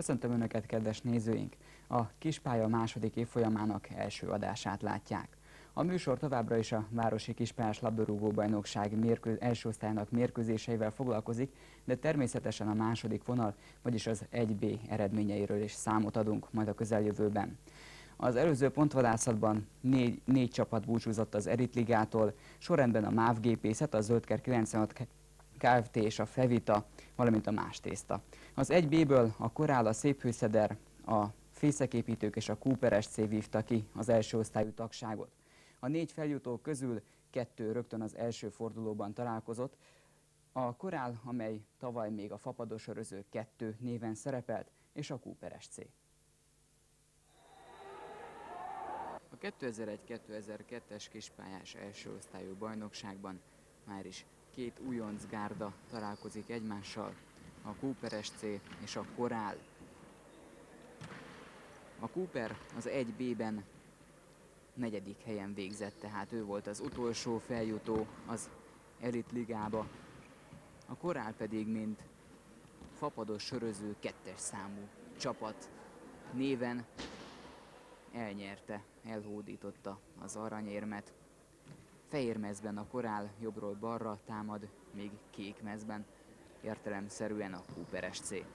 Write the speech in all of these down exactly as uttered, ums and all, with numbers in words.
Köszöntöm Önöket, kedves nézőink! A Kispálya második évfolyamának első adását látják. A műsor továbbra is a Városi Kispályás labdarúgó-bajnokság mérkő, első osztályának mérkőzéseivel foglalkozik, de természetesen a második vonal, vagyis az egy bé eredményeiről is számot adunk majd a közeljövőben. Az előző pontvadászatban négy, négy csapat búcsúzott az Elit-ligától, sorrendben a MÁV Gépészet, a Zöldker kilencvenhat Kft. És a Fevita, valamint a Más Tészta. Az egy béből a Korál, a Széphőszeder, a Fészeképítők és a Cooper es cé vívta ki az első osztályú tagságot. A négy feljutó közül kettő rögtön az első fordulóban találkozott. A Korál, amely tavaly még a Fapadosöröző kettő néven szerepelt, és a Cooper es cé. A kétezer-egy kétezer-kettes kispályás első osztályú bajnokságban már is két újonc gárda találkozik egymással, a Cooper es cé és a Korál. A Cooper az egy bében negyedik helyen végzett, tehát ő volt az utolsó feljutó az Elit ligába. A Korál pedig, mint fapados söröző kettes számú csapat néven elnyerte, elhódította az aranyérmet. Fehér mezben a Korál jobbról balra támad, míg kék mezben értelemszerűen a Cooper es cé.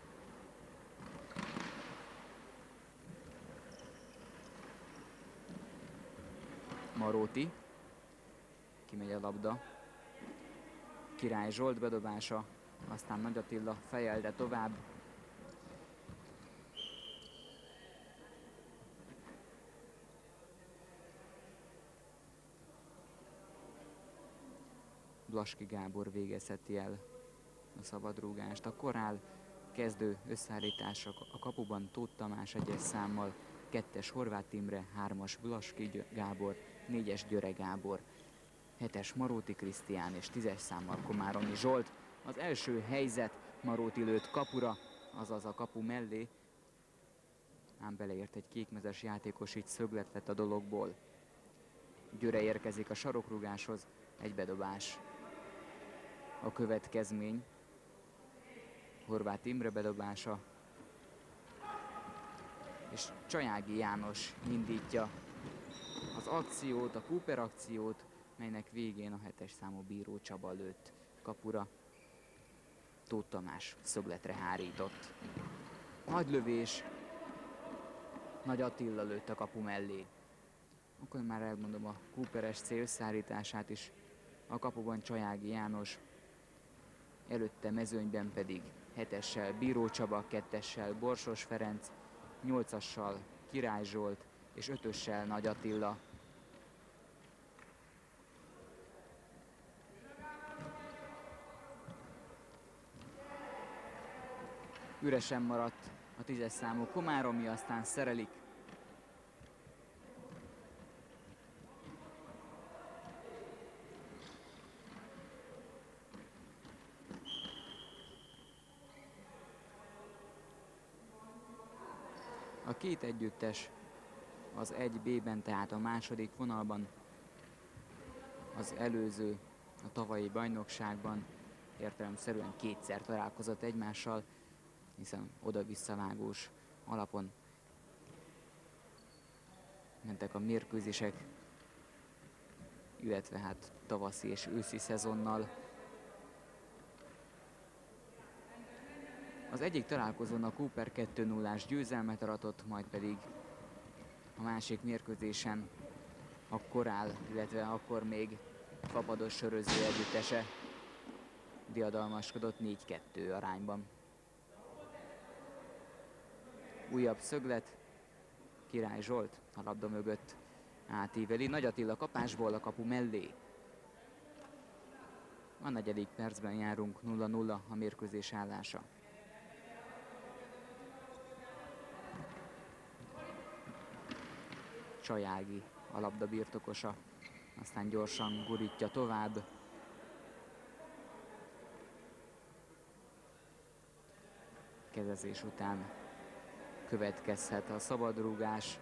Maróti, kimegy a labda, Király Zsolt bedobása, aztán Nagy Attila fejelte tovább. Blaski Gábor végezheti el a szabadrúgást. A Korál kezdő összeállítása a kapuban Tóth Tamás egyes számmal, kettes Horváth Imre, hármas Blaski Gábor, négyes Györe Gábor, hetes Maróti Krisztián és tízes számmal Komáromi Zsolt. Az első helyzet, Maróti lőtt kapura, azaz a kapu mellé, ám beleért egy kékmezes játékos, így szöglet lett a dologból. Györe érkezik a sarokrugáshoz, egy bedobás. A következmény Horváth Imre bedobása, és Csajági János indítja az akciót, a Cooper akciót, melynek végén a hetes számú Bíró Csaba lőtt kapura. Tóth Tamás szögletre hárított. Nagy lövés, Nagy Attila lőtt a kapu mellé. Akkor már elmondom a Cooper es cé összeállítását is. A kapuban Csajági János, előtte mezőnyben pedig hetessel Bíró Csaba, kettessel Borsos Ferenc, nyolcassal Király Zsolt és ötössel Nagy Attila. Üresen maradt a tízes számú Komáromi, aztán szerelik. A két együttes az egy bében, tehát a második vonalban, az előző, a tavalyi bajnokságban értelemszerűen kétszer találkozott egymással, hiszen oda-visszavágós alapon mentek a mérkőzések, illetve hát tavaszi és őszi szezonnal. Az egyik találkozón a Cooper kettő nullás győzelmet aratott, majd pedig a másik mérkőzésen a Korál, illetve akkor még fapados söröző együttese diadalmaskodott négy kettő arányban. Újabb szöglet, Király Zsolt a labda mögött átíveli, Nagy Attila kapásból a kapu mellé. A negyedik percben járunk, nulla nulla a mérkőzés állása. Csajági a labda birtokosa, aztán gyorsan gurítja tovább. Kezezés után következhet a szabadrúgás.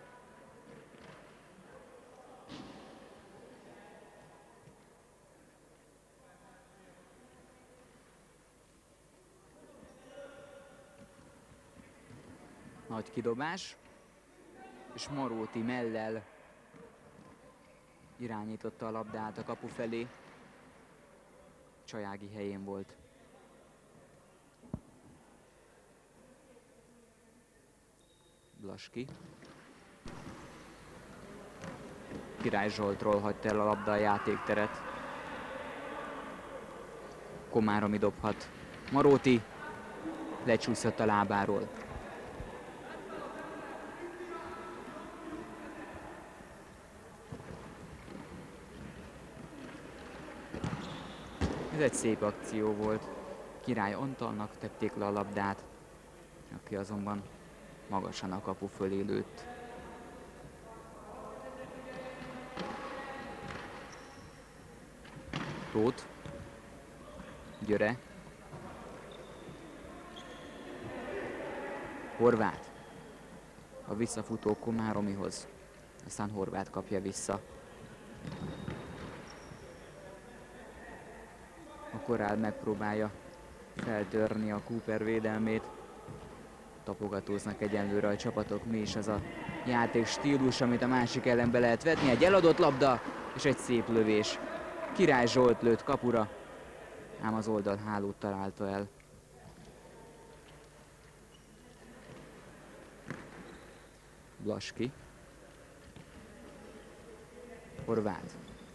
Nagy kidobás, és Maróti mellel irányította a labdát a kapu felé. Csajági helyén volt. Blaski. Király Zsoltról hagyta el a labda a játékteret. Komáromi dobhat. Maróti lecsúszott a lábáról. Ez egy szép akció volt. Király Antalnak tették le a labdát, aki azonban magasan a kapu fölé lőtt. Tóth. Györe. Horváth. A visszafutó Komáromihoz. Aztán Horváth kapja vissza. A Korál megpróbálja feltörni a Cooper védelmét. Tapogatóznak egyenlőre a csapatok. Mi is az a játék stílus, amit a másik ellen be lehet vetni. Egy eladott labda és egy szép lövés. Király Zsolt lőtt kapura, ám az oldalhálót találta el. Blaski. Horváth.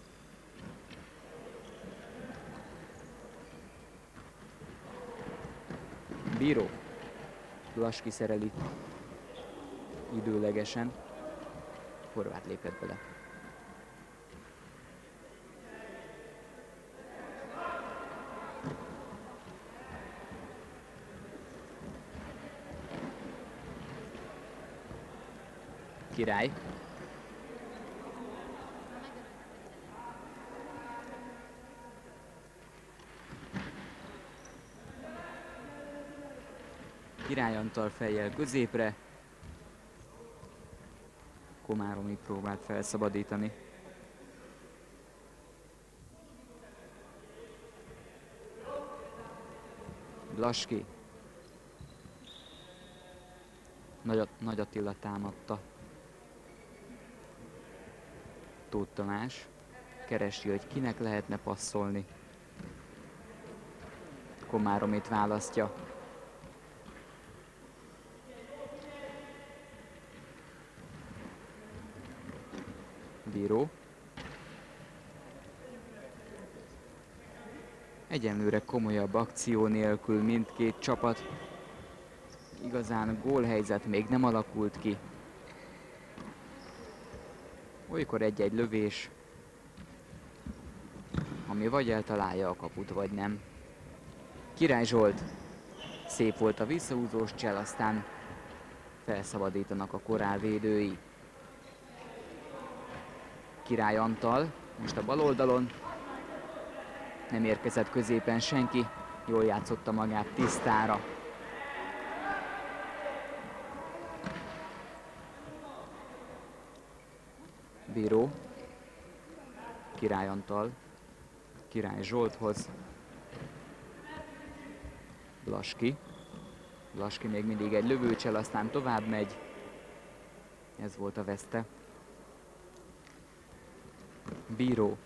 Bíró. Blaski szereli időlegesen. Horváth lépett bele. Király. Király Antal fejjel középre. Komáromi próbált felszabadítani. Blaski. Nagy, Nagy Attila támadta. Tóth Tamás keresi, hogy kinek lehetne passzolni. Komáromit választja. Bíró. Egyenlőre komolyabb akció nélkül mindkét csapat. Igazán gólhelyzet még nem alakult ki. Olykor egy-egy lövés, ami vagy eltalálja a kaput, vagy nem. Király Zsolt. Szép volt a visszahúzós csel, aztán felszabadítanak a Korál védői. Király Antal most a bal oldalon. Nem érkezett középen senki. Jól játszotta magát tisztára. Bíró. Király Antal. Király Zsolthoz. Blaski. Blaski még mindig egy lövőcsel, aztán tovább megy. Ez volt a veszte. Bíró.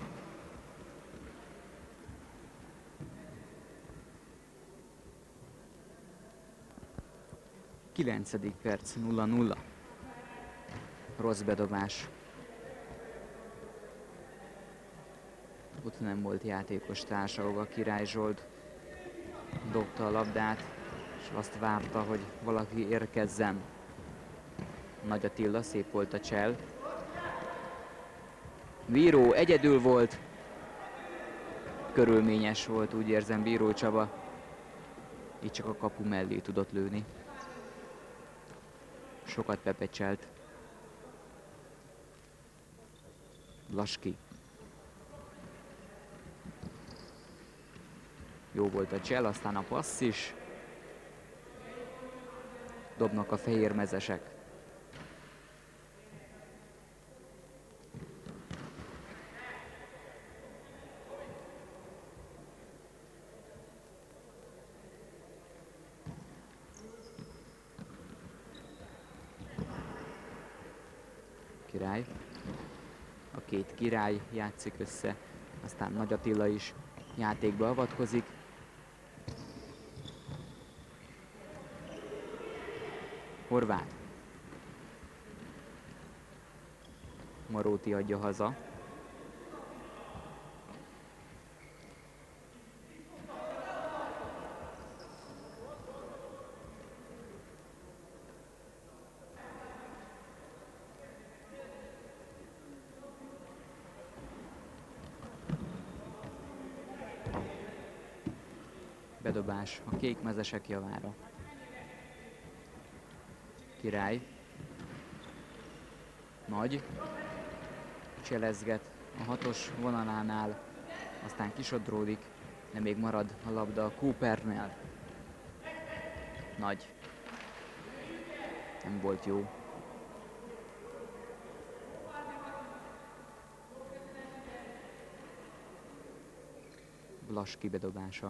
kilencedik perc, nulla nulla. Rossz bedobás. Ott nem volt játékos társa, a Király Zsolt dobta a labdát, és azt várta, hogy valaki érkezzen. Nagy Attila, szép volt a csel. Bíró egyedül volt. Körülményes volt, úgy érzem, Bíró Csaba. Így csak a kapu mellé tudott lőni. Sokat pepecselt. Blaski. Jó volt a csel, aztán a passz is. Dobnak a fehérmezesek. Király. A két király játszik össze, aztán Nagy Attila is játékba avatkozik. Horváth. Maróti adja haza. Bedobás a kék mezesek javára. Király. Nagy. Cselezget a hatos vonalánál, aztán kisodródik, de még marad a labda a Coopernél. Nagy. Nem volt jó. Blaski bedobása.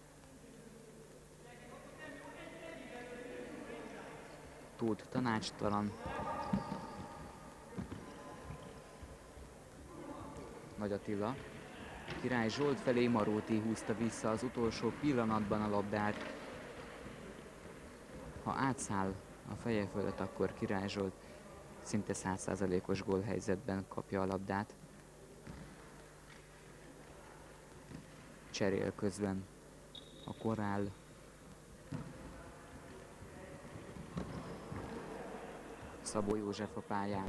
Tóth tanácstalan. Nagy Attila. Király Zsolt felé, Maróti húzta vissza az utolsó pillanatban a labdát. Ha átszáll a feje fölött, akkor Király Zsolt szinte száz százalékos gólhelyzetben kapja a labdát. Cserél közben a korál. Szabó József a pályán.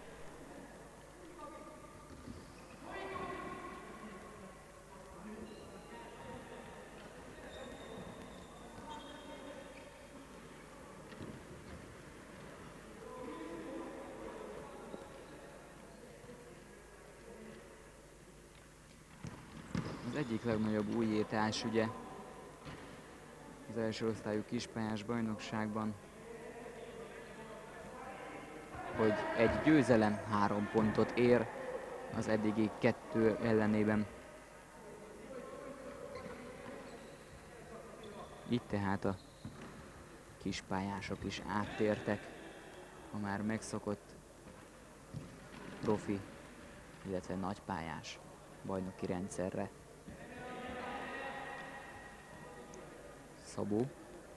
Az egyik legnagyobb újítás ugye az első osztályú kispályás bajnokságban, hogy egy győzelem három pontot ér az eddigi kettő ellenében. Itt tehát a kispályások is áttértek a már megszokott profi, illetve nagypályás bajnoki rendszerre. Szabó.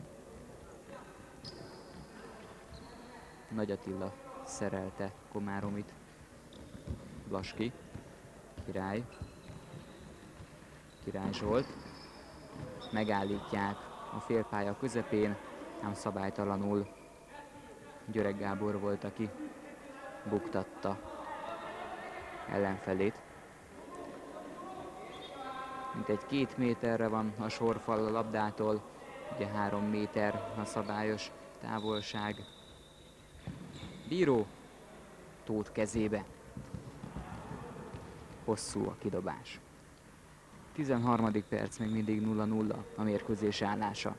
Nagy Attila szerelte Komáromit. Blaski. Király. Király Zsolt. Megállítják a félpálya közepén, ám szabálytalanul Györeg Gábor volt, aki buktatta ellenfelét. Mintegy két méterre van a sorfal a labdától, ugye három méter a szabályos távolság. Bíró Tóth kezébe. Hosszú a kidobás. tizenharmadik perc, még mindig nulla nulla a mérkőzés állása.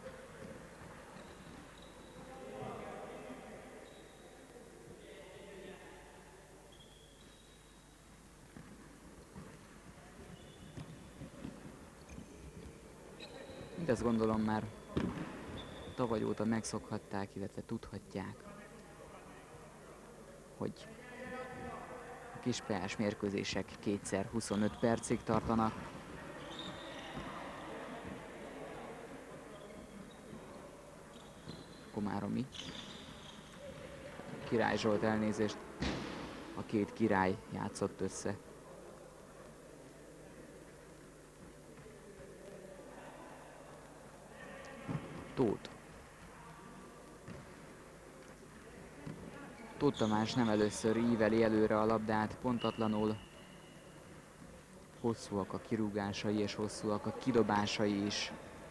Mindezt gondolom már tavaly óta megszokhatták, illetve tudhatják, hogy a kispályás mérkőzések kétszer huszonöt percig tartanak. Komáromi. Király Zsolt, elnézést. A két király játszott össze. Tóth. Tóth Tamás nem először íveli előre a labdát, pontatlanul. Hosszúak a kirúgásai és hosszúak a kidobásai is.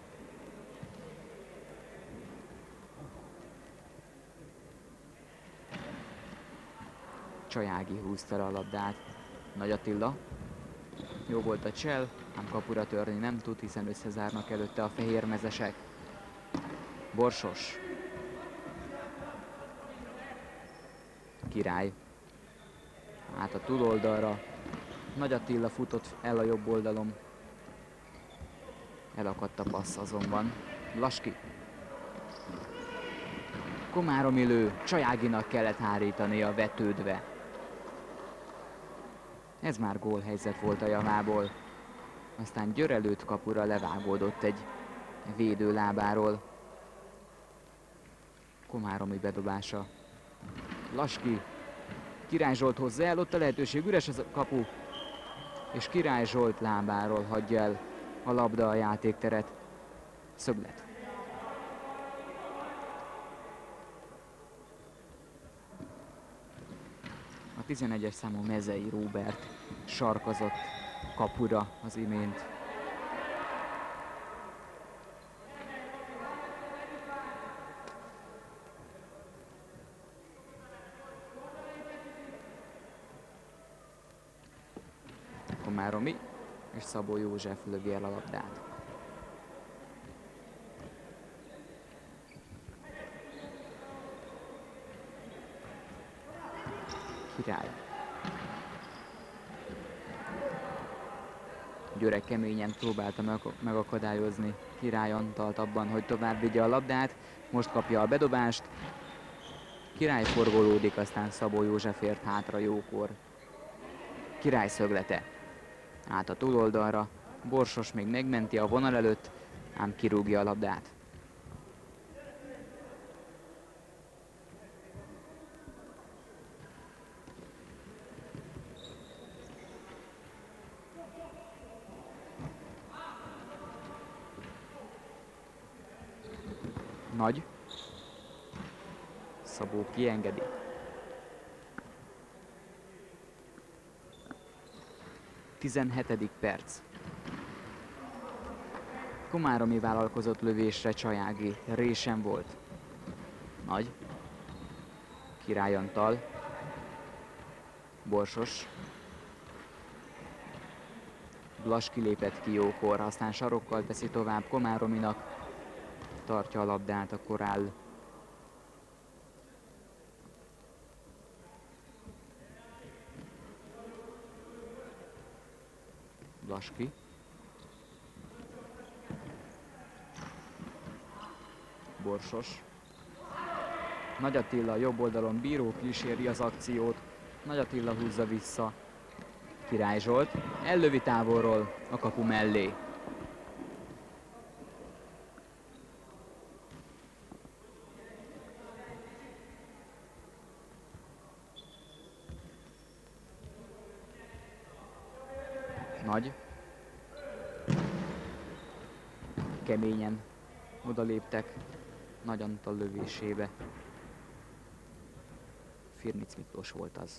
Csajági húzta a labdát. Nagy Attila. Jó volt a csel, ám kapura törni nem tud, hiszen összezárnak előtte a fehérmezesek. Borsos. Király. Át a túloldalra. Nagy Attila futott el a jobb oldalon. Elakadt a passz azonban. Blaski. Komáromi lő. Csajáginak kellett hárítania vetődve. Ez már gólhelyzet volt a javából. Aztán Győr előtt kapura levágódott egy védő lábáról. Komáromi bedobása. Laski. Király Zsolt hozzá el, ott a lehetőség, üres az a kapu. És Király Zsolt lábáról hagyja el a labda a játékteret. Szöglet. A tizenegyes számú Mezei Róbert sarkazott kapura az imént. Komáromi és Szabó József lövi el a labdát. Király. Győre keményen próbálta megakadályozni Király Antalt abban, hogy tovább vigye a labdát. Most kapja a bedobást. Király forgolódik, aztán Szabó József ért hátra jókor. Király szöglete. Át a túloldalra. Borsos még megmenti a vonal előtt, ám kirúgja a labdát. Nagy. Szabó kiengedi. tizenhetedik perc. Komáromi vállalkozott lövésre, Csajági résen volt. Nagy. Király Antal. Borsos. Blas kilépett ki jókor, aztán sarokkal teszi tovább Komárominak. Tartja a labdát a korál. Blaski. Borsos. Nagy Attila jobb oldalon, bíró kíséri az akciót. Nagy Attila húzza vissza. Király Zsolt ellövi távolról a kapu mellé. Nagy. Keményen odaléptek Nagy Antal lövésébe. Firnic Miklós volt az.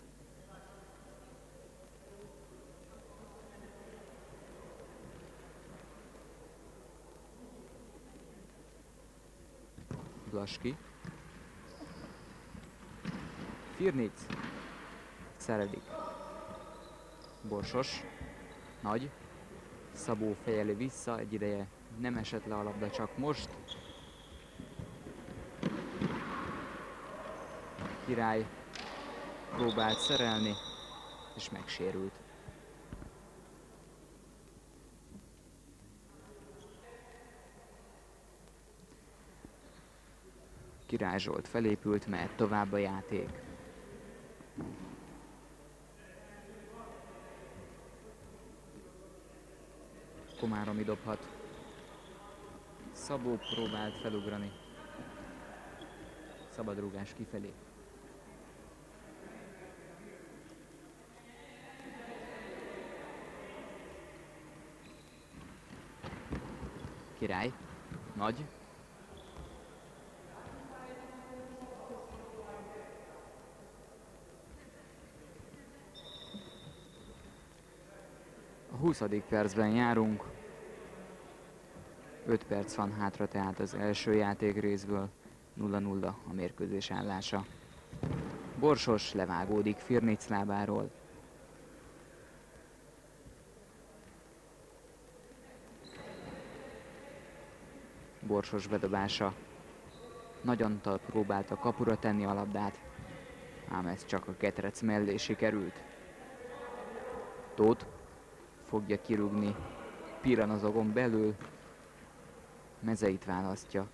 Blaski. Firnic. Szeredik. Borsos. Nagy. Szabó fejeli vissza, egy ideje nem esett le a labda, csak most. Király próbált szerelni, és megsérült. Király Zsolt felépült, mehet tovább a játék. Komáromi dobhat. Szabó próbált felugrani. Szabadrúgás kifelé. Király. Nagy. A huszadik percben járunk. öt perc van hátra tehát az első játék részből. nulla nulla a mérkőzés állása. Borsos levágódik Firnic lábáról. Borsos bedobása. Nagy Antal próbálta kapura tenni a labdát, ám ez csak a ketrec mellé sikerült. Tóth fogja kirúgni, pillan az agon belül, Mezeit választja.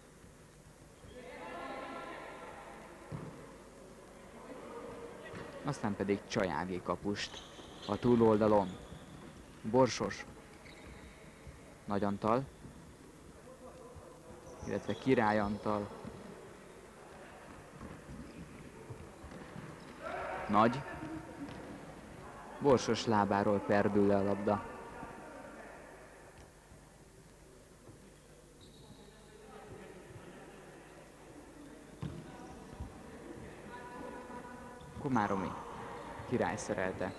Aztán pedig Csajági kapust A túloldalon Borsos, Nagy Antal, illetve Király Antal. Nagy. Borsos lábáról perdül le a labda. Komáromi. Király szerelte.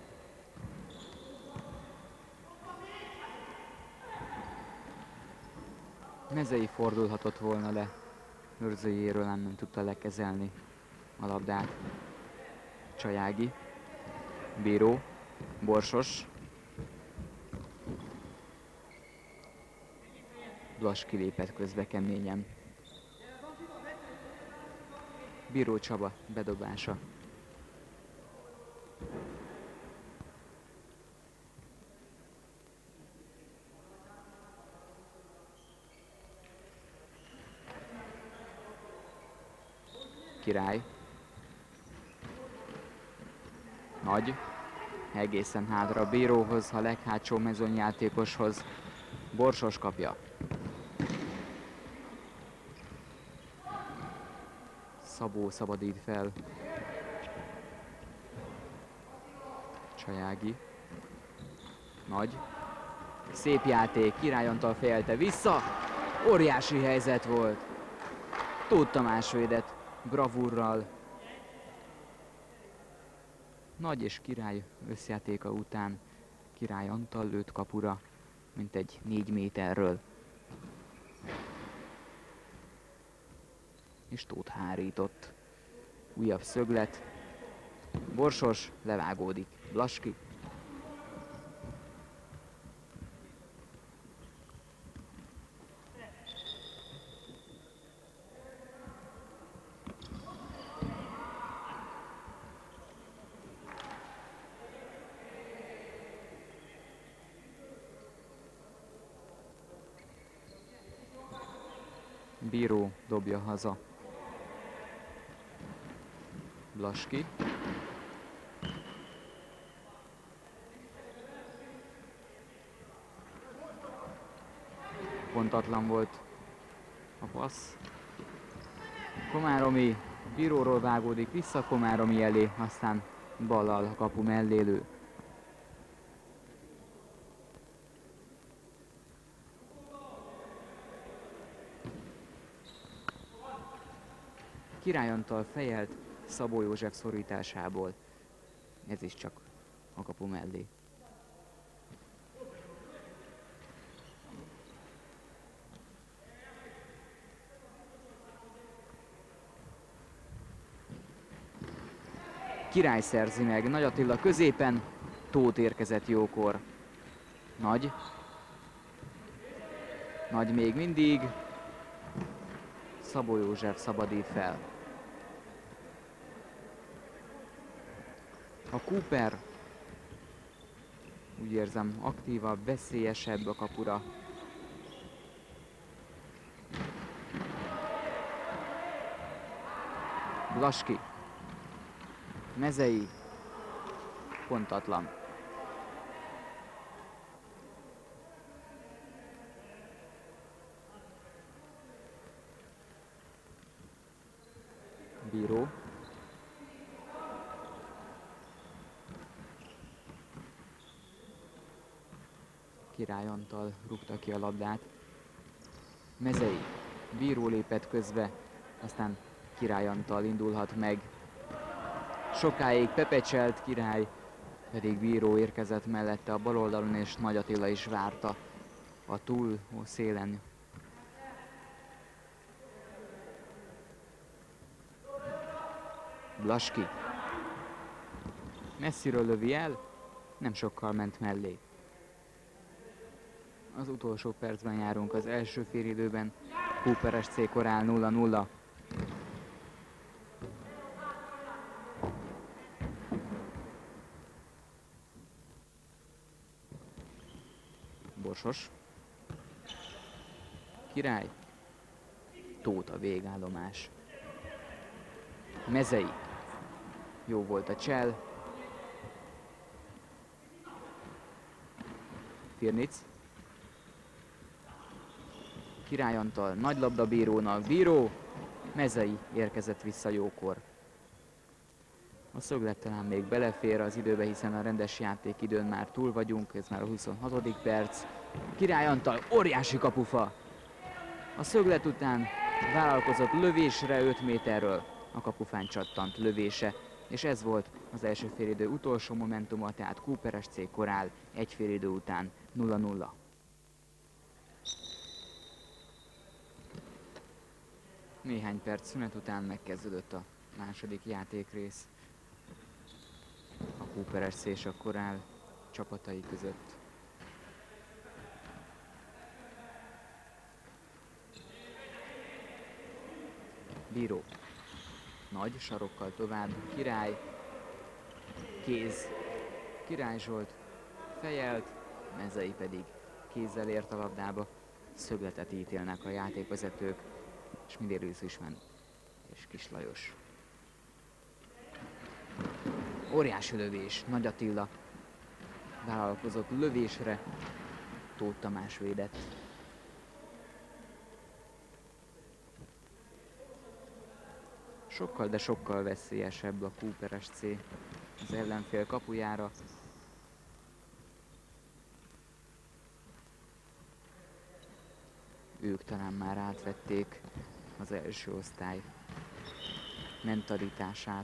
Mezei fordulhatott volna le. Őrzőjéről nem tudta lekezelni a labdát. Csajági. Bíró. Borsos. Blas kilépett közbe keményen. Bíró Csaba bedobása. Király. Nagy. Egészen hátra a bíróhoz, a leghátsó mezőnyjátékoshoz. Borsos kapja. Szabó szabadít fel. Csajági. Nagy. Szép játék, Király Antal fejelte vissza. Óriási helyzet volt. Tóth Tamás védett bravúrral. Nagy és Király összjátéka után Király Antal lőtt kapura, mint egy négy méterről. És Tóth hárított. Újabb szöglet. Borsos levágódik. Blaski. Bíró dobja haza. Blaski. Pontatlan volt a passz. Komáromi bíróról vágódik vissza Komáromi elé, aztán ballal a kapu mellé lő. Király Antal fejelt Szabó József szorításából. Ez is csak a kapu mellé. Király szerzi meg, Nagy Attila középen, Tóth érkezett jókor. Nagy. Nagy még mindig. Szabó József szabadít fel. A Cooper, úgy érzem, aktívabb, veszélyesebb a kapura. Blaski. Mezei. Pontatlan. Bíró. Király Antal rúgta ki a labdát. Mezei. Bíró lépett közbe, aztán Király Antal indulhat meg. Sokáig pepecselt, Király pedig Bíró érkezett mellette a bal oldalon, és Nagy Attila is várta a túl szélen. Blaski. Messziről lövi el, nem sokkal ment mellé. Az utolsó percben járunk az első félidőben. Cooper es cé korál nulla nulla. Borsos. Király. Tóth a végállomás. Mezei. Jó volt a csel. Firnic. Király Antal, nagy labda bírónak, bíró, Mezei érkezett vissza jókor. A szöglet talán még belefér az időbe, hiszen a rendes játékidőn már túl vagyunk, ez már a huszonhatodik perc. Király Antal, óriási kapufa! A szöglet után vállalkozott lövésre öt méterről, a kapufán csattant lövése, és ez volt az első félidő utolsó momentuma, tehát Cooper es cé Korál egy félidő után nulla nulla. Néhány perc szünet után megkezdődött a második játékrész a Cooper es cé és a Korál csapatai között. Bíró. Nagy sarokkal tovább. Király. Kéz. Király Zsolt fejelt, Mezei pedig kézzel ért a labdába. Szögletet ítélnek a játékvezetők, és Mindérő Zisman és Kis Lajos. Óriási lövés, Nagy Attila vállalkozott lövésre, Tóth Tamás védett. Sokkal, de sokkal veszélyesebb a Cooper es cé az ellenfél kapujára. Ők talán már átvették az első osztály mentalitását,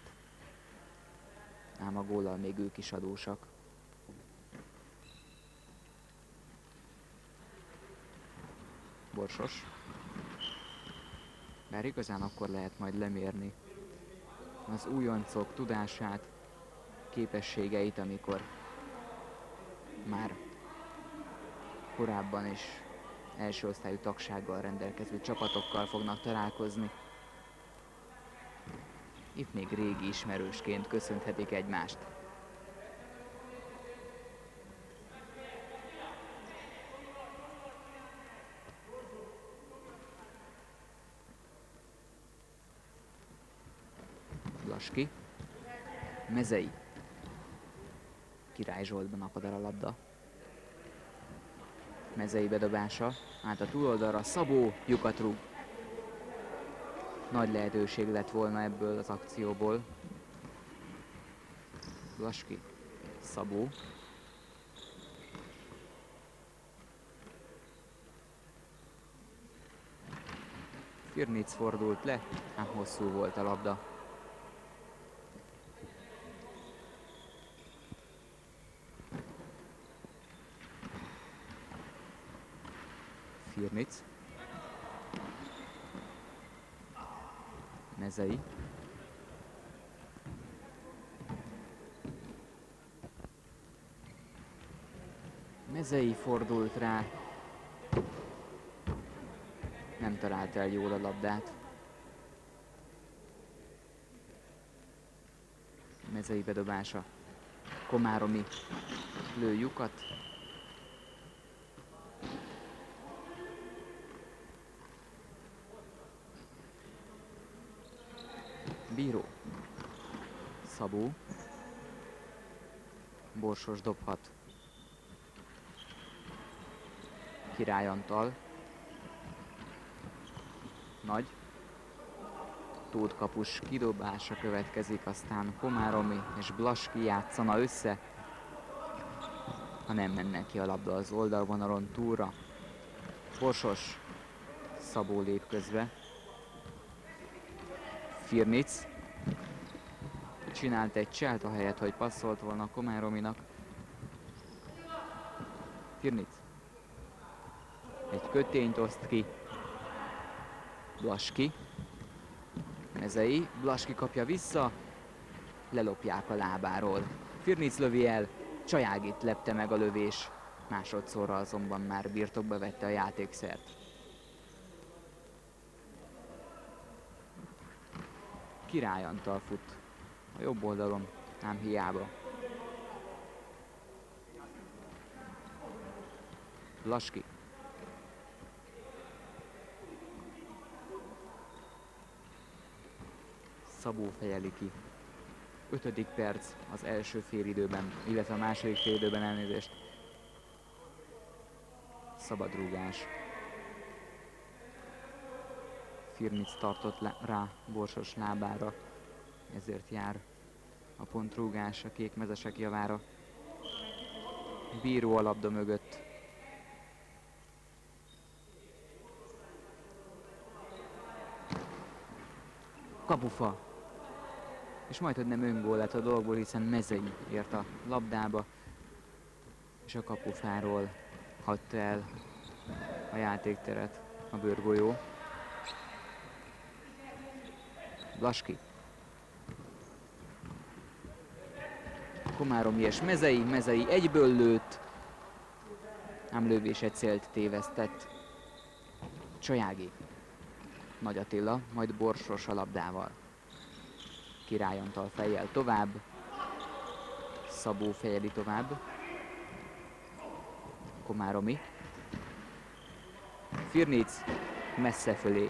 ám a góllal még ők is adósak. Borsos. Bár igazán akkor lehet majd lemérni az újoncok tudását, képességeit, amikor már korábban is első osztályú tagsággal rendelkező csapatokkal fognak találkozni. Itt még régi ismerősként köszönhetik egymást. Blaski. Mezei. Király Zsoltban akad el a labda. Mezei bedobása, át a túloldalra, Szabó lyukat rúg. Nagy lehetőség lett volna ebből az akcióból. Blaski, Szabó. Firnic fordult le, ám hosszú volt a labda. Firnic. Mezei. Mezei fordult rá. Nem találta el jól a labdát. Mezei bedobása. Komáromi lő lyukat. Bíró. Szabó. Borsos dobhat. Király Antal. Nagy. Tóth kapus kidobása következik, aztán Komáromi és Blaski játszana össze, ha nem menne ki a labda az oldalvonalon túlra. Borsos. Szabó lép közbe. Firnic csinált egy cselt ahelyett, hogy passzolt volna Komárominak. Firnic egy kötényt oszt ki. Blaski. Mezei. Blaski kapja vissza. Lelopják a lábáról. Firnic lövi el. Csajágit lepte meg a lövés. Másodszorra azonban már birtokba vette a játékszert. Király Antal fut a jobb oldalon, ám hiába. Blaski. Szabó fejeli ki. Ötödik perc az első félidőben, illetve a második félidőben, elnézést. Szabadrúgás. Firnic tartott le, rá Borsos lábára, ezért jár a pontrúgás a kékmezesek javára. Bíró a labda mögött. Kapufa. És majd, hogy nem öngól lett a dolgból, hiszen Mezei ért a labdába, és a kapufáról hagyta el a játékteret a bőrgolyó. Blaski. Komáromi és Mezei, Mezei egyből lőtt, ám lövése célt tévesztett. Csajági. Nagy Attila, majd Borsos a labdával. Király Antal fejjel tovább. Szabó fejeli tovább. Komáromi. Firnic messze fölé.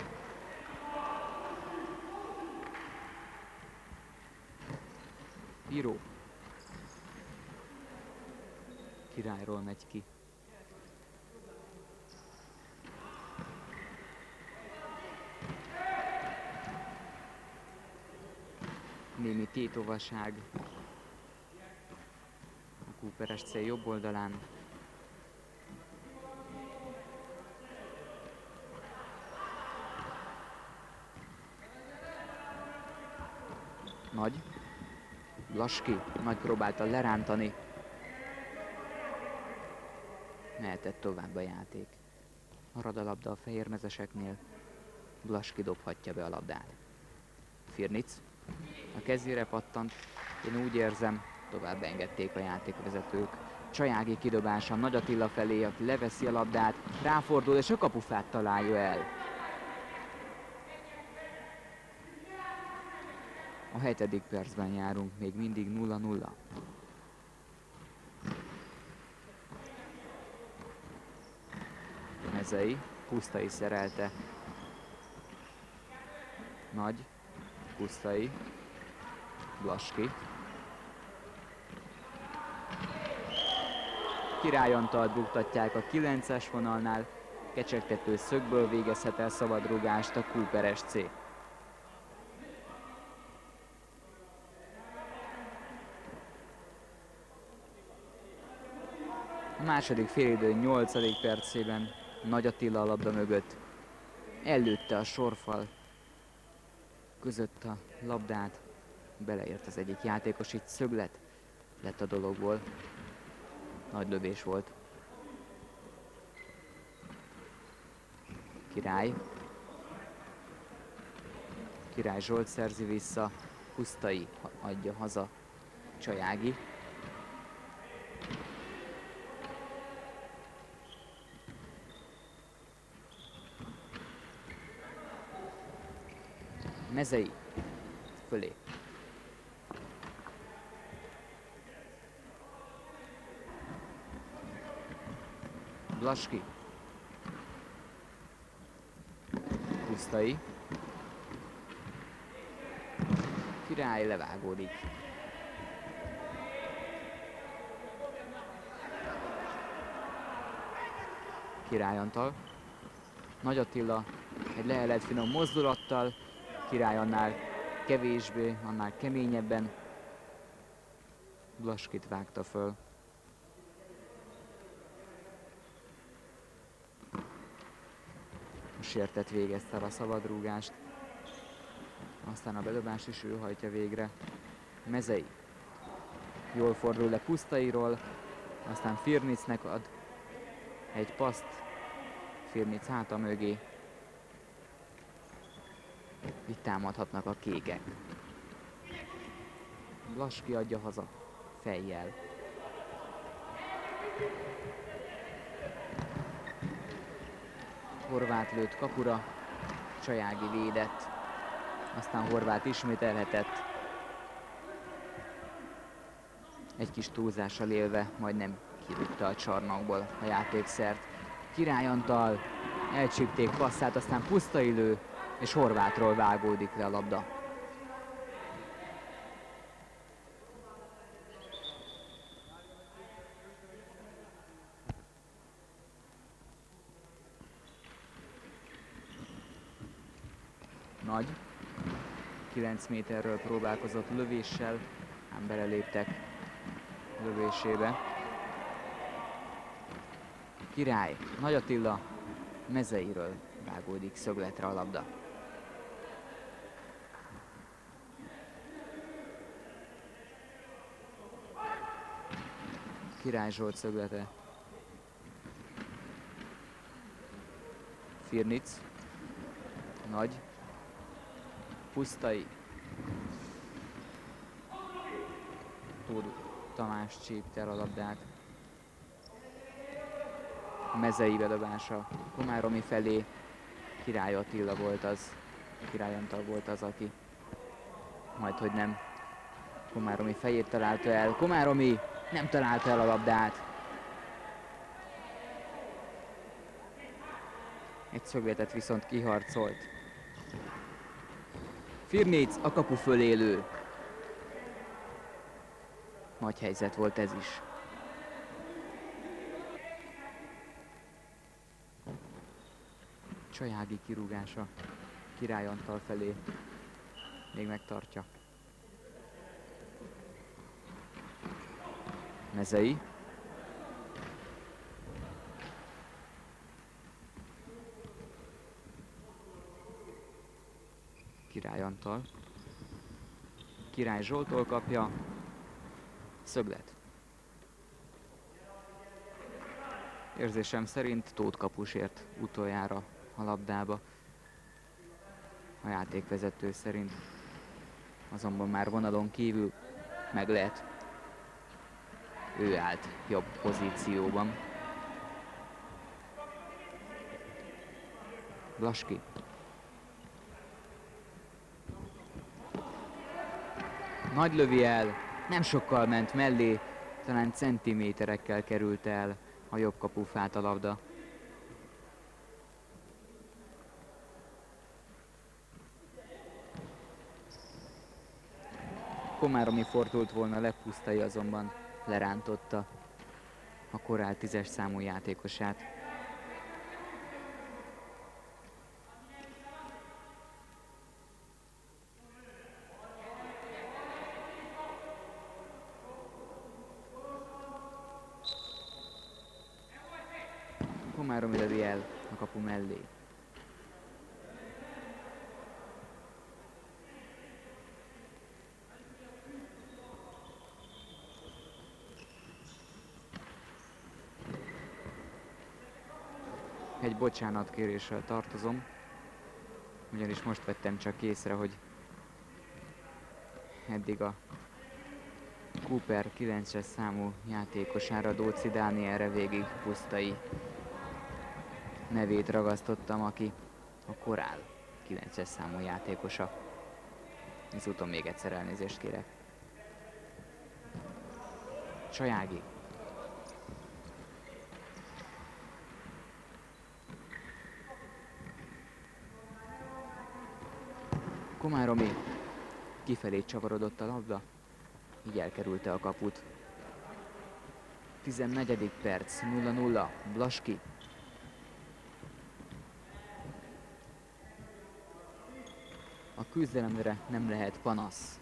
Bíró. Királyról megy ki. Némi tétovaság a Cooper es cé jobb oldalán. Nagy. Blaski. Nagy próbálta lerántani. Mehetett tovább a játék. Marad a labda a fehérmezeseknél. Blaski dobhatja be a labdát. Firnic. A kezére pattant. Én úgy érzem, tovább engedték a játékvezetők. Csajági kidobása Nagy Attila felé, aki leveszi a labdát, ráfordul és a kapufát találja el. A hetedik percben járunk, még mindig nulla nulla. Mezei, Pusztai szerelte. Nagy, Pusztai, Blaski. Király Antalt buktatják a kilences vonalnál, kecsegtető szögből végezhet el szabadrúgást a Cooper es cé. A második félidő nyolcadik percében Nagy Attila a labda mögött ellőtte a sorfal között a labdát, beleért az egyik játékos, itt szöglet lett a dologból. Nagy lövés volt. Király. Király Zsolt szerzi vissza, Pusztai adja haza Csajági. Mezei fölé. Blaski. Pusztai. Király levágódik. Király Antal. Nagy Attila egy lehelet finom mozdulattal, Király annál kevésbé, annál keményebben Blaskit vágta föl. A sértett végezte el a szabadrúgást, aztán a bedobást is ő hajtja végre. Mezei jól fordul le Pusztairól, aztán Firnicnek ad egy paszt, Firnic háta mögé. Itt támadhatnak a kékek. Blaski adja haza fejjel. Horváth lőtt kapura, Csajági védett, aztán Horváth ismételhetett. Egy kis túlzással élve majdnem kirúgta a csarnokból a játékszert. Király Antal elcsípték passzát, aztán Pusztai lő, és Horváthról vágódik le a labda. Nagy. kilenc méterről próbálkozott lövéssel, ám beleléptek lövésébe. Király, Nagy Attila mezeiről vágódik szögletre a labda. Király Zsolt szöglete. Firnic. Nagy. Pusztai. Tóth Tamás csípte el a labdát. Mezei bedobása Komáromi felé. Király Attila volt az, Király Antal volt az, aki majd, hogy nem Komáromi fejét találta el. Komáromi nem találta el a labdát. Egy szögletet viszont kiharcolt. Firnic a kapu fölé lő. Nagy helyzet volt ez is. Csajági kirúgása Király Antal felé. Még megtartja. Mezei. Király Antal. Király Zsoltól kapja. Szöglet. Érzésem szerint Tóth kapus ért utoljára a labdába. A játékvezető szerint azonban már vonalon kívül meg lehet. Ő állt jobb pozícióban. Blaski. Nagy lövi el, nem sokkal ment mellé, talán centiméterekkel került el a jobb kapufát a labda. Komáromi fordult volna le, Pusztai azonban lerántotta a korál tízes számú játékosát. Komáromi lövi el a kapu mellé. Egy bocsánatkéréssel tartozom, ugyanis most vettem csak észre, hogy eddig a Cooper kilences számú játékosára, Dóczy Dánielre végig Pusztai nevét ragasztottam, aki a korál kilences számú játékosa. Ezúton még egyszer elnézést kérek. Csajági. Komáromi kifelé csavarodott a labda, így elkerülte a kaput. tizennegyedik perc, nulla nulla, Blaski. A küzdelemre nem lehet panasz.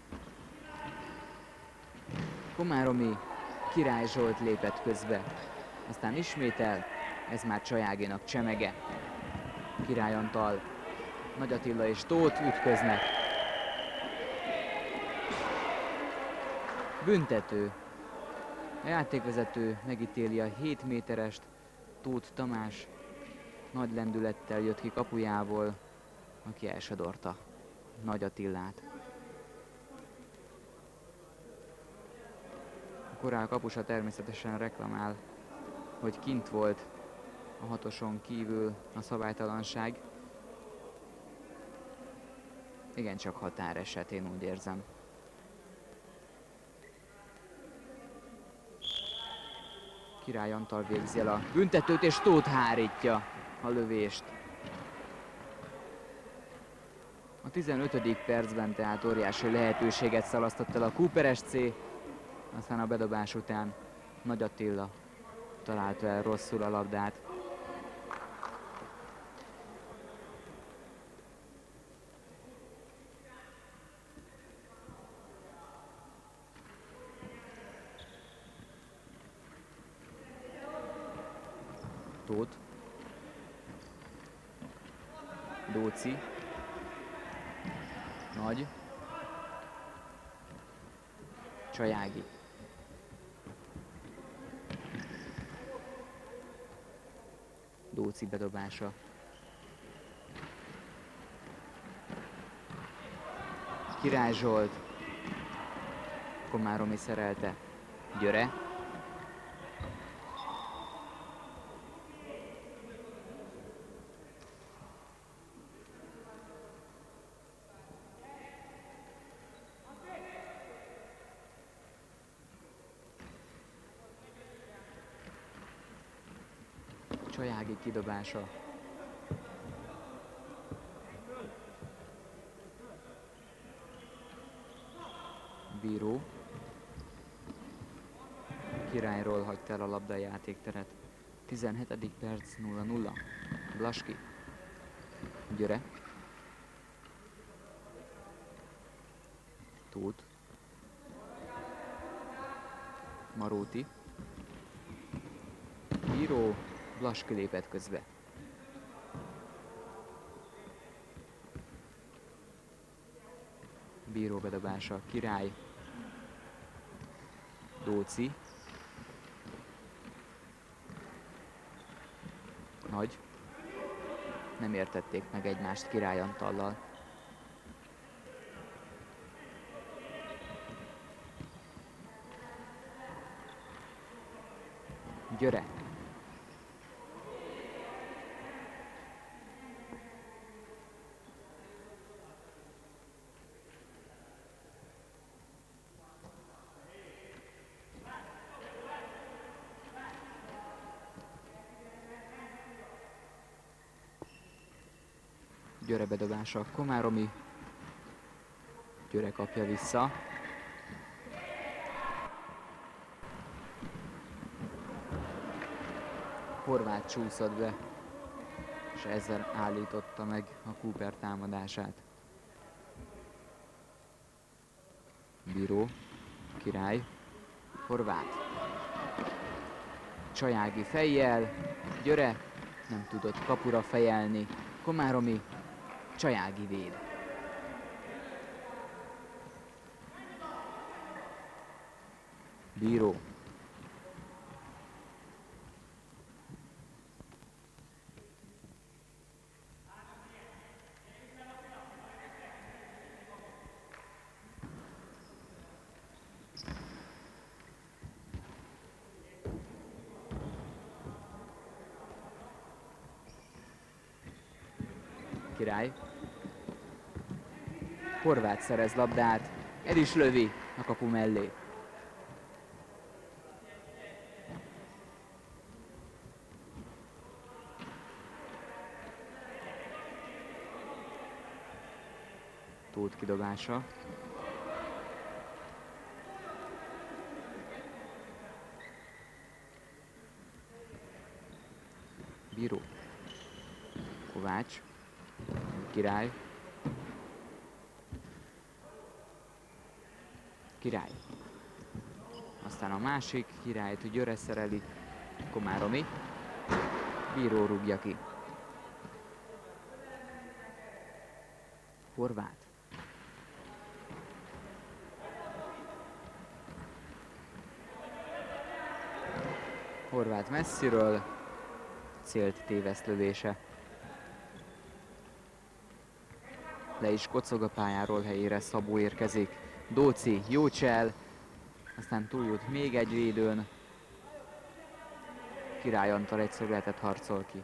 Komáromi, Király Zsolt lépett közbe, aztán ismétel, ez már Csajáginak csemege. Király Antal, Nagy Attila és Tóth ütköznek. Büntető. A játékvezető megítéli a hét méterest, Tóth Tamás nagy lendülettel jött ki kapujából, aki elsodorta Nagy Attilát. A korál kapusa természetesen reklamál, hogy kint volt a hatoson kívül a szabálytalanság. Igen, csak határeset, én úgy érzem. Király Antal végzi el a büntetőt, és Tóth hárítja a lövést. A tizenötödik percben tehát óriási lehetőséget szalasztott el a Cooper es cé, aztán a bedobás után Nagy Attila találta el rosszul a labdát. Tóth. Dóci. Nagy. Csajági. Dóci bedobása. Király Zsolt. Komáromi szerelte. Györe. Csajági kidobása. Bíró. Királyról hagyta el a labda játékteret. tizenhetedik perc, nulla nulla. Blaski. Györe. Tóth. Maróti. Bíró. Blaski lépett közbe. Bíró bedobása. Király. Dóci. Nagy. Nem értették meg egymást Király Antallal. Györe. Györe bedobása. Komáromi. Györe kapja vissza. Horváth csúszott be, és ezzel állította meg a Cooper támadását. Bíró. Király. Horváth. Csajági fejjel. Györe nem tudott kapura fejelni. Komáromi. Csajági véd. Bíró. Király. Horváth szerez labdát, el is lövi a kapu mellé. Tóth kidobása. Bíró. Kovács. Király. Király. Aztán a másik Királyt Györe szereli. Komáromi. Bíró rúgja ki. Horváth. Horváth messziről. Célt téveszt lövése. Le is kocog a pályáról, helyére Szabó érkezik. Dóci, jó csel, aztán túljut még egy védőn. Király Antal egy szögletet harcol ki.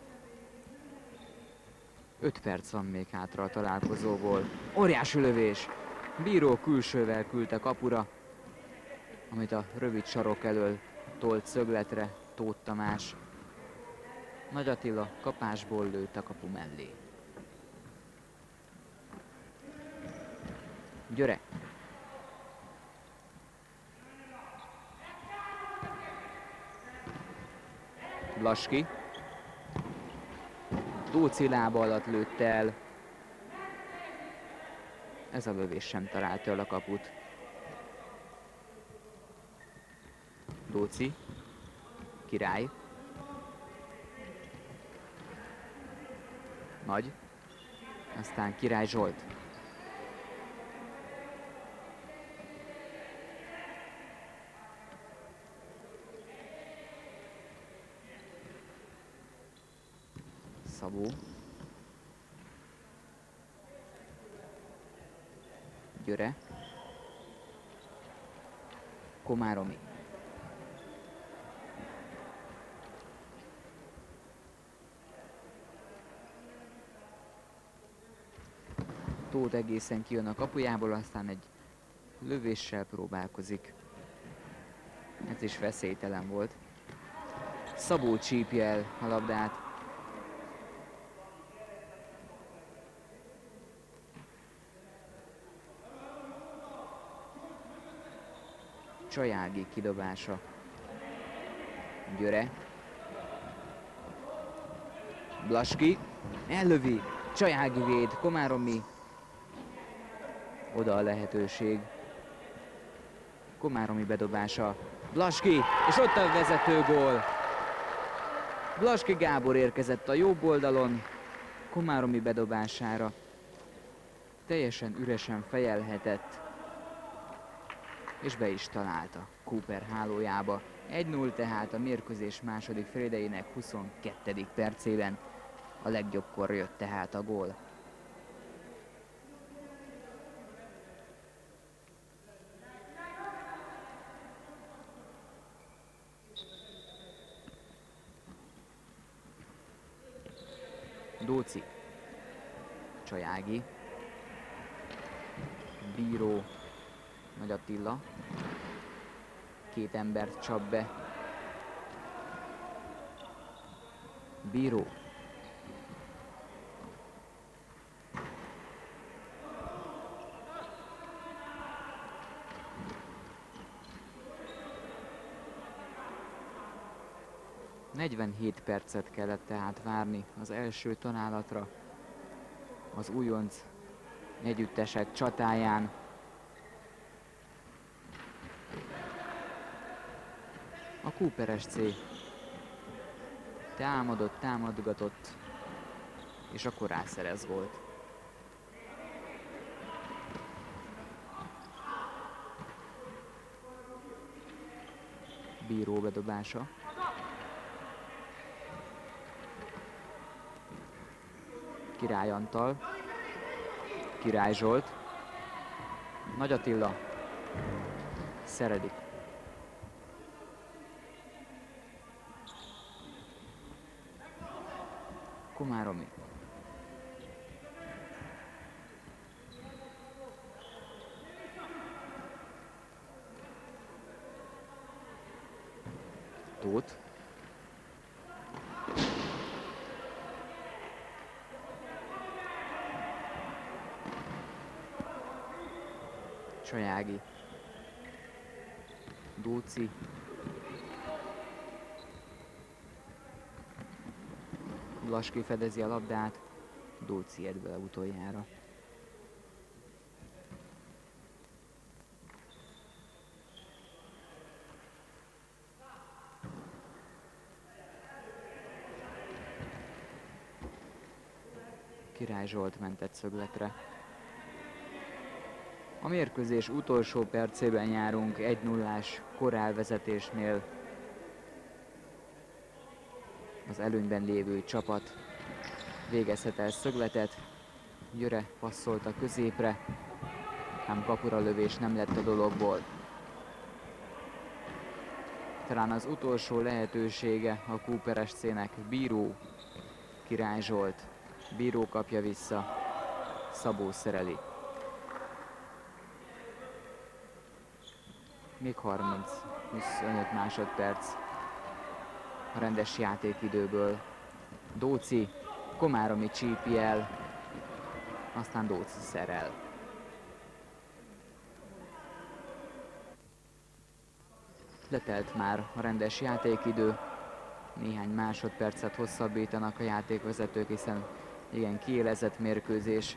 öt perc van még hátra a találkozóból. Óriási lövés! Bíró külsővel küldte kapura, amit a rövid sarok elől tolt szögletre Tóth Tamás. Nagy Attila kapásból lőtt a kapu mellé. Györe. Blaski. Dóci lába alatt lőtte el. Ez a lövés sem találta el a kaput. Dóci. Király. Nagy. Aztán Király Zsolt. Szabó. Györe. Komáromi. Tóth egészen kijön a kapujából, aztán egy lövéssel próbálkozik. Ez is veszélytelen volt. Szabó csípje el a labdát. Csajági kidobása. Györe. Blaski. Ellövi. Csajági véd. Komáromi. Oda a lehetőség. Komáromi bedobása. Blaski. És ott a vezető gól. Blaski Gábor érkezett a jobb oldalon. Komáromi bedobására. Teljesen üresen fejelhetett. És be is találta Cooper hálójába. egy null tehát a mérkőzés második félidejének huszonkettedik percében. A legjobbkor jött tehát a gól. Dóci. Csajági. Bíró. Nagy Attila. Két embert csap be. Bíró. negyvenhét percet kellett tehát várni az első találatra az újonc együttesek csatáján. A Cooper es cé támadott, támadgatott, és akkor rászerez gólt. Bíró bedobása. Király Antal. Király Zsolt. Nagy Attila. Szeredik. Komáromi. Tóth. Csajági. Dóci. Blaski fedezi a labdát, Dóci ed bele utoljára. Király Zsolt mentett szögletre. A mérkőzés utolsó percében járunk egy nullás korálvezetésnél. Az előnyben lévő csapat végezhet el szögletet. Györe passzolt a középre, ám kapura lövés nem lett a dologból. Talán az utolsó lehetősége a Cooper es cének. Bíró. Király Zsolt. Bíró kapja vissza. Szabó szereli. Még harminc-huszonöt másodperc a rendes játékidőből. Dóci. Komáromi csípi el, aztán Dóci szerel. Letelt már a rendes játékidő. Néhány másodpercet hosszabbítanak a játékvezetők, hiszen igen kiélezett mérkőzés.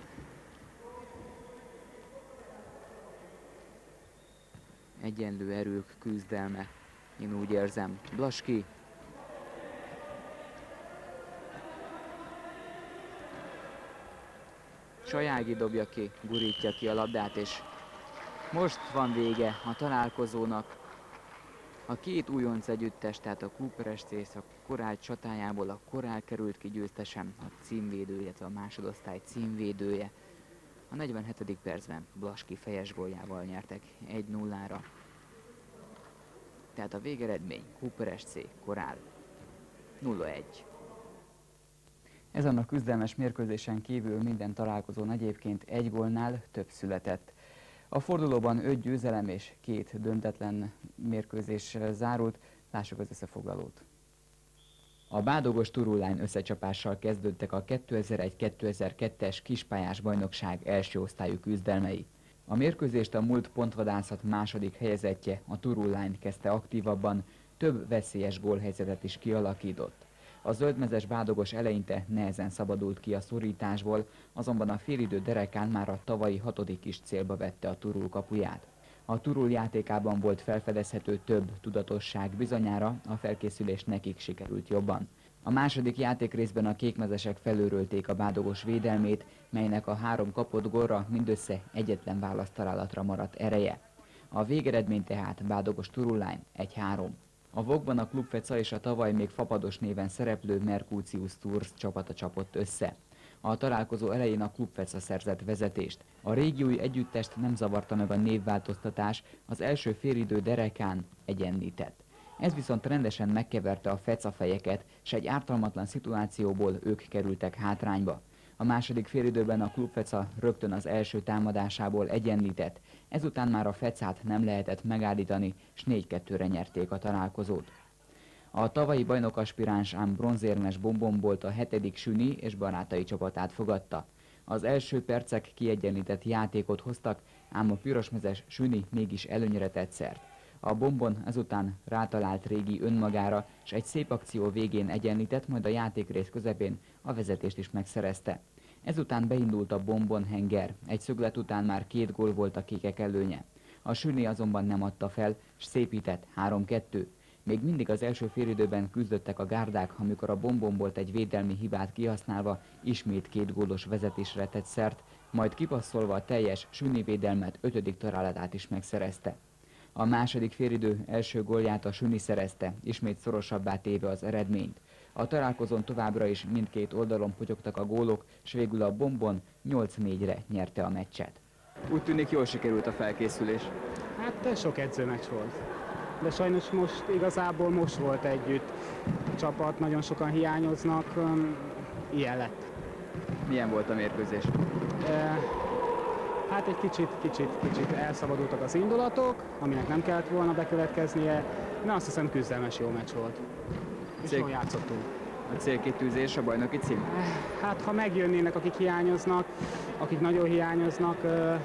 Egyenlő erők küzdelme, én úgy érzem. Blaski. Csajági dobja ki, gurítja ki a labdát, és most van vége a találkozónak. A két újonc együttes, tehát a Cooper-es a Korál csatájából a Korál került ki győztesen, a címvédő, illetve a másodosztály címvédője. A negyvenhetedik percben Blaski fejes góljával nyertek egy nullára. Tehát a végeredmény Cooper-es Korál nulla egy. Ezen a küzdelmes mérkőzésen kívül minden találkozón egyébként egy gólnál több született. A fordulóban öt győzelem és két döntetlen mérkőzés zárult. Lássuk az összefoglalót. A bádogos Turul-Line összecsapással kezdődtek a kétezer-egy kétezer-kettes kispályás bajnokság első osztályú küzdelmei. A mérkőzést a múlt pontvadászat második helyezettje, a Turul-Line kezdte aktívabban, több veszélyes gólhelyzetet is kialakított. A zöldmezes bádogos eleinte nehezen szabadult ki a szorításból, azonban a félidő derekán már a tavalyi hatodik is célba vette a Turul kapuját. A Turul játékában volt felfedezhető több tudatosság, bizonyára a felkészülés nekik sikerült jobban. A második játékrészben a kékmezesek felőrölték a bádogos védelmét, melynek a három kapott gólra mindössze egyetlen választalálatra maradt ereje. A végeredmény tehát bádogos Turul-Line egy három. A Vogban a Klubfeca és a tavaly még Fapados néven szereplő Mercutius Tours csapata csapott össze. A találkozó elején a Klubfeca szerzett vezetést. A régiói együttest nem zavarta meg a névváltoztatás, az első félidő derekán egyenlített. Ez viszont rendesen megkeverte a Feca fejeket, s egy ártalmatlan szituációból ők kerültek hátrányba. A második félidőben a Klubfeca rögtön az első támadásából egyenlített, ezután már a Fecát nem lehetett megállítani, s négy kettőre nyerték a találkozót. A tavalyi bajnokaspiráns ám bronzérmes Bombombolt a hetedik Süni és barátai csapatát fogadta. Az első percek kiegyenlített játékot hoztak, ám a pirosmezes Süni mégis előnyre tett szert. A Bombon ezután rátalált régi önmagára, s egy szép akció végén egyenlített, majd a játékrész közepén a vezetést is megszerezte. Ezután beindult a Bombon henger, egy szöglet után már két gól volt a kékek előnye. A Süni azonban nem adta fel, s szépített három kettő. Még mindig az első félidőben küzdöttek a gárdák, amikor a Bombon volt egy védelmi hibát kihasználva, ismét két gólos vezetésre tett szert, majd kipasszolva a teljes Süni védelmet ötödik találatát is megszerezte. A második félidő első gólját a Süni szerezte, ismét szorosabbá téve az eredményt. A találkozón továbbra is mindkét oldalon potyogtak a gólok, s végül a Bombon nyolc négyre nyerte a meccset. Úgy tűnik, jól sikerült a felkészülés. Hát sok edzőmeccs volt. De sajnos most igazából most volt együtt a csapat, nagyon sokan hiányoznak, ilyen lett. Milyen volt a mérkőzés? E, hát egy kicsit, kicsit, kicsit elszabadultak az indulatok, aminek nem kellett volna bekövetkeznie, de azt hiszem küzdelmes jó meccs volt. És Cél... jól játszottunk. A célkitűzés a bajnoki cím? Hát ha megjönnének, akik hiányoznak, akik nagyon hiányoznak,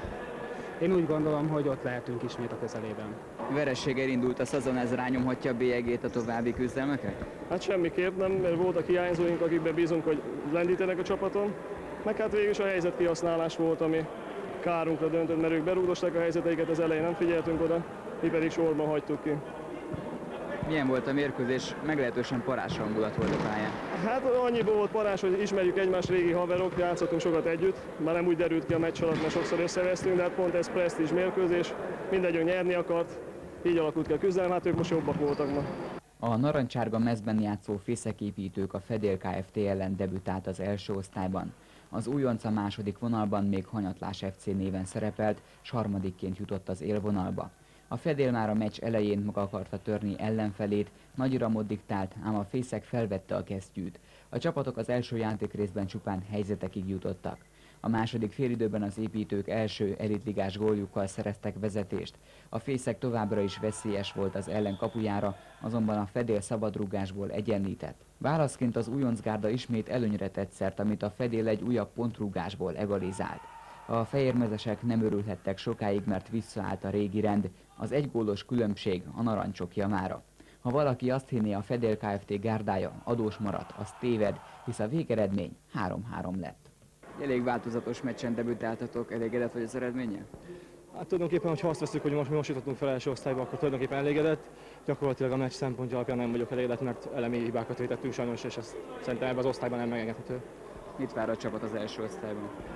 én úgy gondolom, hogy ott lehetünk ismét a közelében. Verességgel indult a szezon, ez rányomhatja a bélyegét a további küzdelmekre? Hát semmiképp nem, mert voltak hiányzóink, akikben bízunk, hogy lendítenek a csapaton. Meg hát végül is a helyzet kihasználás volt, ami kárunkra döntött, mert ők berúgdosták a helyzeteiket, az elején nem figyeltünk oda, mi pedig sorban hagytuk ki. Milyen volt a mérkőzés? Meglehetősen parás hangulat volt a pályán. Hát annyiból volt parás, hogy ismerjük egymást, régi haverok, játszottunk sokat együtt. Már nem úgy derült ki a meccs alatt, mert sokszor összevesztünk, de hát pont ez presztízs mérkőzés. Mindegyünk nyerni akart, így alakult ki a küzdelem, hát ők most jobbak voltak ma. A narancsárga mezben játszó fészeképítők a Fedél Kft. Ellen debütált az első osztályban. Az újonc a második vonalban még Hanyatlás ef cé néven szerepelt, s harmadikként jutott az élvonalba. A Fedél már a meccs elején maga akarta törni ellenfelét, nagyra mod diktált, ám a fészek felvette a kesztyűt. A csapatok az első játékrészben csupán helyzetekig jutottak. A második félidőben az építők első elitligás góljukkal szereztek vezetést. A fészek továbbra is veszélyes volt az ellen kapujára, azonban a Fedél szabadrúgásból egyenlített. Válaszként az újoncgárda ismét előnyre tett szert, amit a Fedél egy újabb pontrúgásból egalizált. A fehérmezesek nem örülhettek sokáig, mert visszaállt a régi rend, az egygólos különbség a narancsok javára. Ha valaki azt hinné, a Fedél Kft. Gárdája adós maradt, az téved, hisz a végeredmény három három lett. Elég változatos meccsen debütáltatok, elégedett vagy az eredménnyel? Hát tulajdonképpen, ha azt veszük, hogy most mi most jutottunk fel első osztályba, akkor tulajdonképpen elégedett. Gyakorlatilag a meccs szempontja alapján nem vagyok elégedett, mert elemi hibákat vétettünk sajnos, és ezt szerintem ebben az osztályban nem megengedhető. Mit vár a csapat az első osztályban?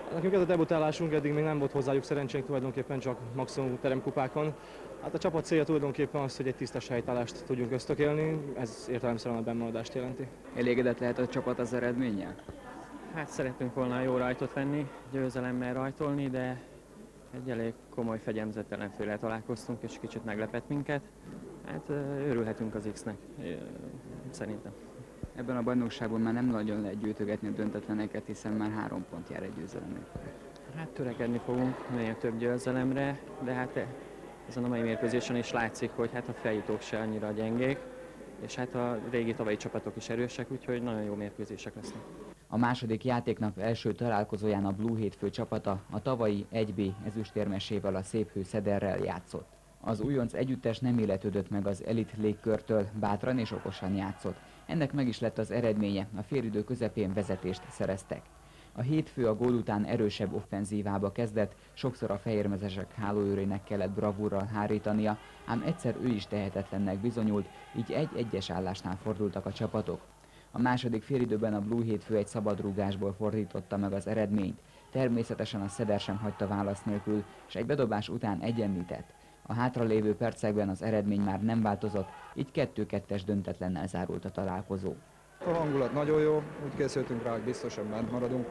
Nekünk ez a debutálásunk, eddig még nem volt hozzájuk szerencsénk, tulajdonképpen csak maximum teremkupákon. Hát a csapat célja tulajdonképpen az, hogy egy tisztes helytállást tudjunk ösztökélni, ez értelemszerűen a bennmaradást jelenti. Elégedett lehet a csapat az eredménnyel? Hát szeretünk volna jó rajtot venni, győzelemmel rajtolni, de egy elég komoly fegyelmezett ellenféllel találkoztunk, és kicsit meglepett minket. Hát örülhetünk az X-nek, szerintem. Ebben a bajnokságban már nem nagyon lehet gyűjtögetni a döntetleneket, hiszen már három pont jár egy győzelemre. Hát törekedni fogunk minél több győzelemre, de hát ezen a mai mérkőzésen is látszik, hogy hát a feljutók se annyira gyengék, és hát a régi tavalyi csapatok is erősek, úgyhogy nagyon jó mérkőzések lesznek. A második játéknap első találkozóján a Blue Hétfő csapata a tavalyi egy bé ezüstérmesével, a Széphő Szederrel játszott. Az újonc együttes nem illetődött meg az elit légkörtől, bátran és okosan játszott. Ennek meg is lett az eredménye, a félidő közepén vezetést szereztek. A Hétfő a gól után erősebb offenzívába kezdett, sokszor a fehérmezesek hálóőrének kellett bravúrral hárítania, ám egyszer ő is tehetetlennek bizonyult, így egy-egyes állásnál fordultak a csapatok. A második félidőben a Blue Hétfő egy szabadrúgásból fordította meg az eredményt. Természetesen a Szeder sem hagyta válasz nélkül, és egy bedobás után egyenlített. A hátralévő percekben az eredmény már nem változott, így kettő-kettes döntetlennel zárult a találkozó. A hangulat nagyon jó, úgy készültünk rá, hogy biztosan bent maradunk.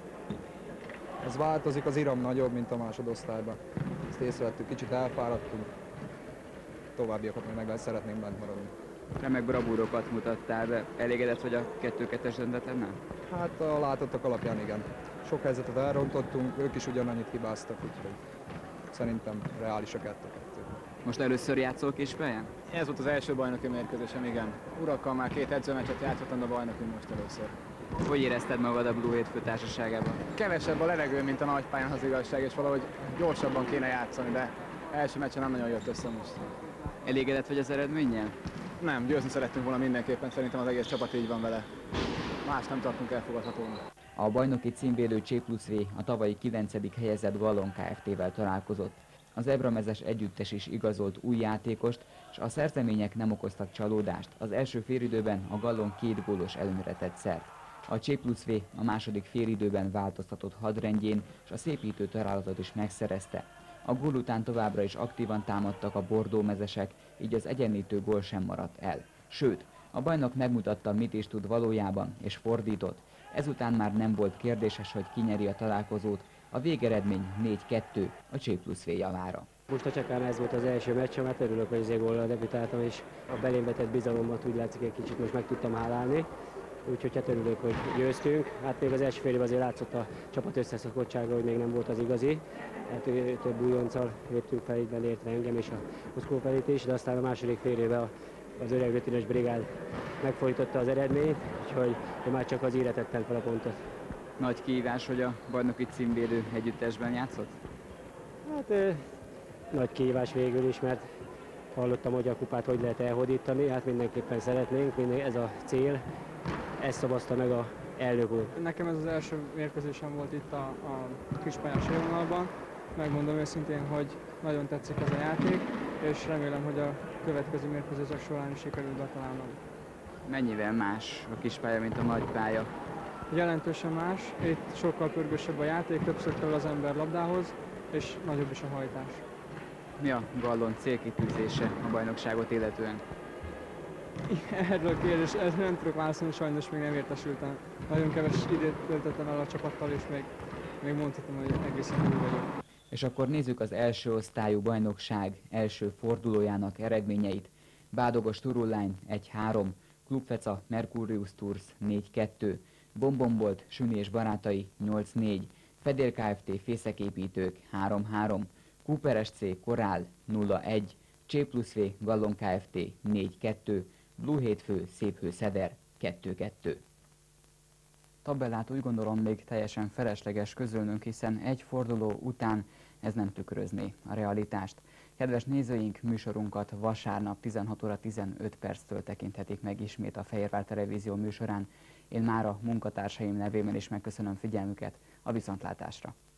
Ez változik, az iram nagyobb, mint a másodosztályban. Ezt észrevettük, kicsit elfáradtunk. Továbbiakat még meg lehet, szeretnénk bent maradni. Remek bravúrokat mutattál be. Elégedett vagy a kettő-kettes döntetlennel? Hát a látottak alapján igen. Sok helyzetet elrontottunk, ők is ugyanannyit hibáztak, úgyhogy szerintem reális a kettő-kettő. Most először játszol Kispályan? Ez volt az első bajnoki mérkőzésem, igen. Urakkal már két edzőmeccset játszottam, a bajnoki most először. Hogy érezted magad a Blue Hétfő társaságában? Kevesebb a levegő, mint a nagypályán, az igazság, és valahogy gyorsabban kéne játszani, de első meccsen nem nagyon jött össze most. Elégedett vagy az eredménnyel? Nem, győzni szerettünk volna mindenképpen, szerintem az egész csapat így van vele. Más nem tartunk elfogadhatónak. A bajnoki címvédő Csé plusz V a tavalyi kilencedik helyezett Gallon Kft-vel találkozott. Az Ebramezes együttes is igazolt új játékost, és a szerzemények nem okoztak csalódást. Az első félidőben a Gallon két gólos előnyre tett szert. A Csé plusz V a második félidőben változtatott hadrendjén, és a szépítő találatot is megszerezte. A gól után továbbra is aktívan támadtak a bordómezesek, így az egyenlítő gól sem maradt el. Sőt, a bajnok megmutatta, mit is tud valójában, és fordított. Ezután már nem volt kérdéses, hogy ki nyeri a találkozót. A végeredmény négy kettő a Csé plusz V javára. Most a Csekán ez volt az első meccsem, hát örülök, hogy azért góllal debütáltam, és a belém vetett bizalomat úgy látszik, egy kicsit most meg tudtam hálálni. Úgyhogy hát örülök, hogy győztünk. Hát még az első fél évben azért látszott a csapat összeszokottsága, hogy még nem volt az igazi. Hát több újonccal léptünk fel, így belértve engem és a Moszkó felét is, de aztán a második fél évben az öreg ötvenes brigád megfordította az eredményt, úgyhogy már csak az íre tettem fel a pontot. Nagy kihívás, hogy a bajnoki címvédő együttesben játszott? Hát ö, nagy kihívás végül is, mert hallottam, hogy a kupát hogy lehet elhódítani, hát mindenképpen szeretnénk, minden, ez a cél, ezt szavazta meg a elnök úr. Nekem ez az első mérkőzésem volt itt a, a kispályás élvonalban. Megmondom őszintén, hogy nagyon tetszik ez a játék, és remélem, hogy a következő mérkőzések során is sikerül betalálnom. Mennyivel más a kispálya, mint a nagypálya? Jelentősen más, itt sokkal pörgősebb a játék, többször kell az ember labdához, és nagyobb is a hajtás. Mi a Gallon célkitűzése a bajnokságot illetően? Erről a kérdés, ez nem tudok válaszolni, sajnos még nem értesültem. Nagyon keves időt töltöttem el a csapattal, és még, még mondhatom, hogy egészen új vagyok. És akkor nézzük az első osztályú bajnokság első fordulójának eredményeit. Bádogos Turullány egy három, Klubfeca Mercurius Tours négy kettő, Bombombolt Süni és barátai nyolc négy, Fedél Kft. Fészeképítők három három, Cooper es cé Korál nulla egy, Csé plusz V Gallon Kft. négy kettő, Blue Hétfő Széphő Szeder kettő kettő. Tabellát úgy gondolom még teljesen felesleges közölnünk, hiszen egy forduló után ez nem tükrözné a realitást. Kedves nézőink, műsorunkat vasárnap tizenhat óra tizenöt perctől tekinthetik meg ismét a Fehérvár Televízió műsorán. Én már a munkatársaim nevében is megköszönöm figyelmüket, a viszontlátásra.